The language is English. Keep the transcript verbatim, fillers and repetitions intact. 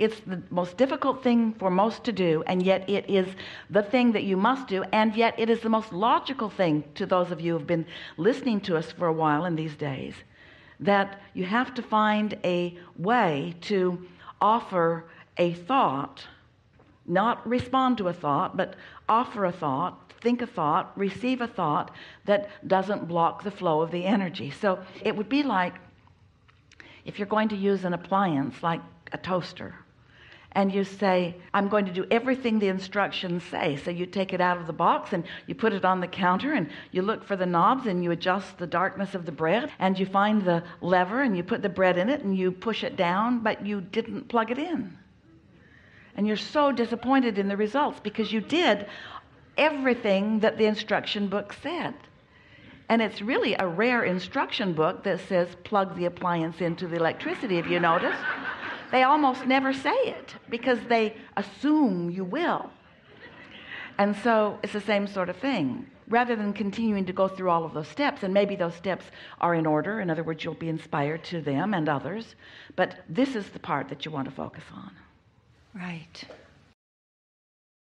It's the most difficult thing for most to do, and yet it is the thing that you must do, and yet it is the most logical thing to those of you who have been listening to us for a while in these days, that you have to find a way to offer a thought, not respond to a thought, but offer a thought, think a thought, receive a thought that doesn't block the flow of the energy. So it would be like if you're going to use an appliance like a toaster, and you say, I'm going to do everything the instructions say. So you take it out of the box and you put it on the counter and you look for the knobs and you adjust the darkness of the bread and you find the lever and you put the bread in it and you push it down, but you didn't plug it in. And you're so disappointed in the results because you did everything that the instruction book said. And it's really a rare instruction book that says plug the appliance into the electricity, if you notice. They almost never say it because they assume you will. And so it's the same sort of thing. Rather than continuing to go through all of those steps, and maybe those steps are in order, in other words, you'll be inspired to them and others, but this is the part that you want to focus on. Right.